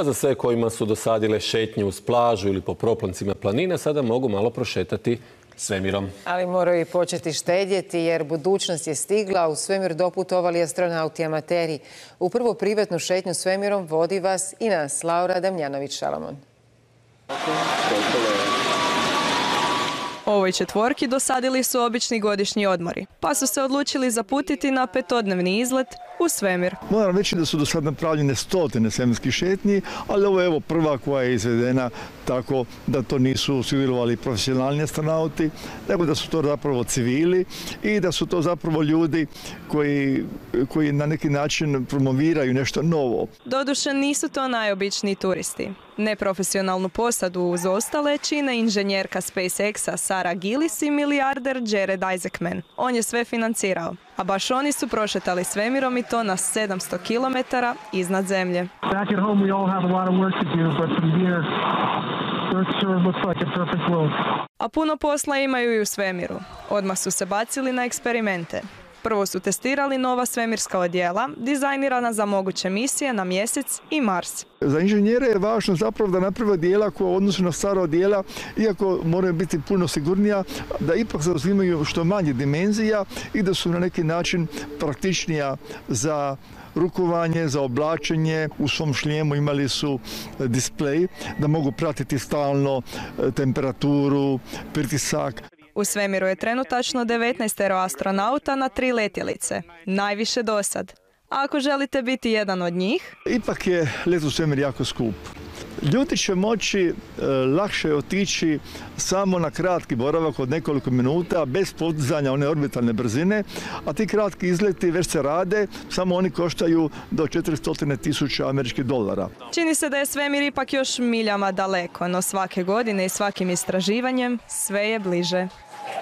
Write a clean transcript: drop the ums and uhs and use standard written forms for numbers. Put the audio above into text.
A za sve kojima su dosadile šetnje uz plažu ili po proplancima planine, sada mogu malo prošetati svemirom. Ali moraju i početi štedjeti jer budućnost je stigla. U svemir doputovali astronauti amateri. U prvu privatnu šetnju svemirom vodi vas i nas, Laura Damjanović-Šalamon. Ovoj četvorki dosadili su obični godišnji odmori, pa su se odlučili zaputiti na 5-dnevni izlet u svemir. Moram reći da su do sad napravljene stotine svemirskih šetnji, ali ovo je prva koja je izvedena tako da to nisu sudjelovali profesionalni astronauti, nego da su to zapravo civili i da su to zapravo ljudi koji na neki način promoviraju nešto novo. Doduše nisu to najobičniji turisti. Neprofesionalnu posadu uz ostale čine inženjerka SpaceX-a Sarah Gillis i milijarder Jared Isaacman. On je sve financirao, a baš oni su prošetali svemirom i to na 700 km iznad zemlje. A puno posla imaju i u svemiru. Odmah su se bacili na eksperimente. Prvo su testirali nova svemirska odijela, dizajnirana za moguće misije na Mjesec i Mars. Za inženjere je važno zapravo da naprave odijela koja u odnosu na stara odijela, iako moraju biti puno sigurnija, da ipak zauzimaju što manje dimenzija i da su na neki način praktičnija za rukovanje, za oblačenje. U svom šlijemu imali su displej da mogu pratiti stalno temperaturu, pritisak. U svemiru je trenutačno 19 astronauta na 3 letjelice, najviše dosad. A ako želite biti jedan od njih? Ipak je let u svemir jako skup. Ljudi će moći lakše otići samo na kratki boravak od nekoliko minuta bez podizanja one orbitalne brzine, a ti kratki izleti već se rade, samo oni koštaju do $400.000 američkih dolara. Čini se da je svemir ipak još miljama daleko, no svake godine i svakim istraživanjem sve je bliže.